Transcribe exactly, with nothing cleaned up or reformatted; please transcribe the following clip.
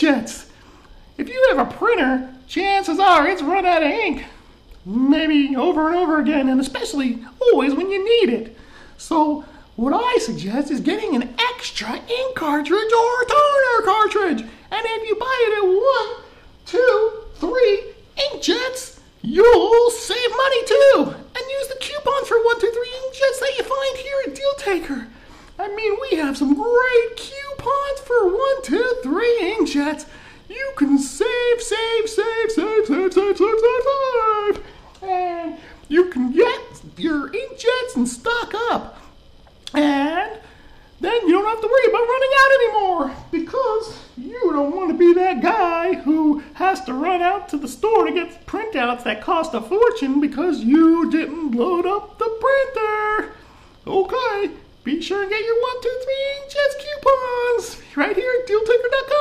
inkjets. If you have a printer, chances are it's run out of ink. Maybe over and over again, and especially always when you need it. So what I suggest is getting an extra ink cartridge or toner cartridge. And if you buy it at one, two, three inkjets, you'll save money too. And use the coupon for one, two, three inkjets that you find here at Deal Taker. I mean, we have some great coupons for one, two, three inkjets. You can save, save, save, save, save, save, save, save, save. And you can get your inkjets and stock up. And then you don't have to worry about running out anymore, because you don't want to be that guy who has to run out to the store to get printouts that cost a fortune because you didn't load up the printer. Okay, be sure and get your one, two, three inkjets coupons right here at deal taker dot com.